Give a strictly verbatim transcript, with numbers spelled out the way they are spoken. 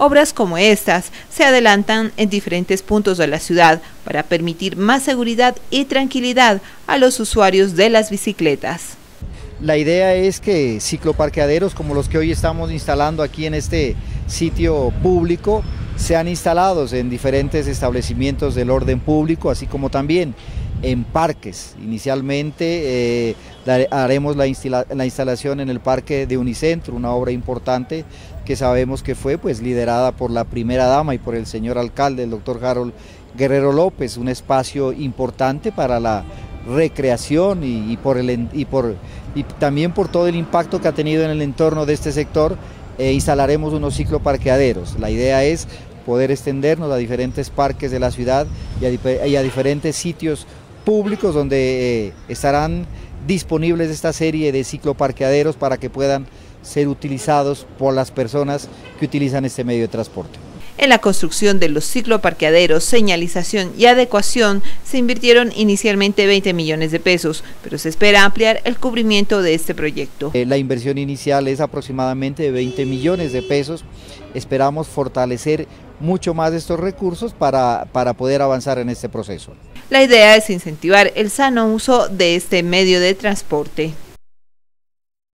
Obras como estas se adelantan en diferentes puntos de la ciudad para permitir más seguridad y tranquilidad a los usuarios de las bicicletas. La idea es que cicloparqueaderos como los que hoy estamos instalando aquí en este sitio público sean instalados en diferentes establecimientos del orden público, así como también en parques. Inicialmente eh, haremos la, instala la instalación en el parque de Unicentro, una obra importante que sabemos que fue pues liderada por la primera dama y por el señor alcalde, el doctor Harold Guerrero López, un espacio importante para la recreación y, y, por el, y, por, y también por todo el impacto que ha tenido en el entorno de este sector. Eh, instalaremos unos cicloparqueaderos. La idea es poder extendernos a diferentes parques de la ciudad y a, y a diferentes sitios públicos donde eh, estarán disponibles esta serie de cicloparqueaderos para que puedan ser utilizados por las personas que utilizan este medio de transporte. En la construcción de los cicloparqueaderos, señalización y adecuación se invirtieron inicialmente veinte millones de pesos, pero se espera ampliar el cubrimiento de este proyecto. Eh, la inversión inicial es aproximadamente de veinte millones de pesos. Esperamos fortalecer mucho más estos recursos para, para poder avanzar en este proceso. La idea es incentivar el sano uso de este medio de transporte.